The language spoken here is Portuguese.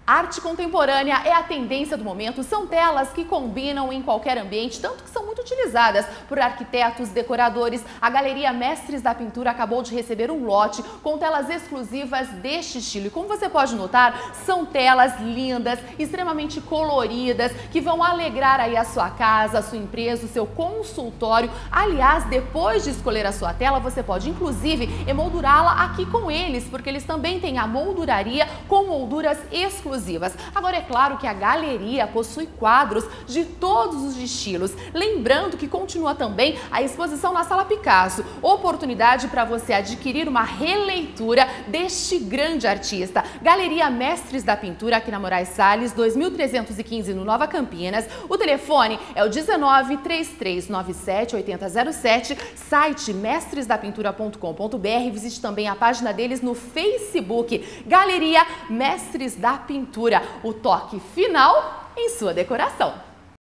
Arte contemporânea é a tendência do momento, são telas que combinam em qualquer ambiente, tanto que são muito utilizadas por arquitetos, decoradores. A Galeria Mestres da Pintura acabou de receber um lote com telas exclusivas deste estilo. E como você pode notar, são telas lindas, extremamente coloridas, que vão alegrar aí a sua casa, a sua empresa, o seu consultório. Aliás, depois de escolher a sua tela, você pode inclusive emoldurá-la aqui com eles, porque eles também têm a molduraria com molduras exclusivas. Agora, é claro que a galeria possui quadros de todos os estilos. Lembrando que continua também a exposição na Sala Picasso, oportunidade para você adquirir uma releitura deste grande artista. Galeria Mestres da Pintura, aqui na Moraes Salles, 2315, no Nova Campinas. O telefone é o 19-3397-8007, site mestresdapintura.com.br. Visite também a página deles no Facebook, Galeria Mestres da Pintura. O toque final em sua decoração.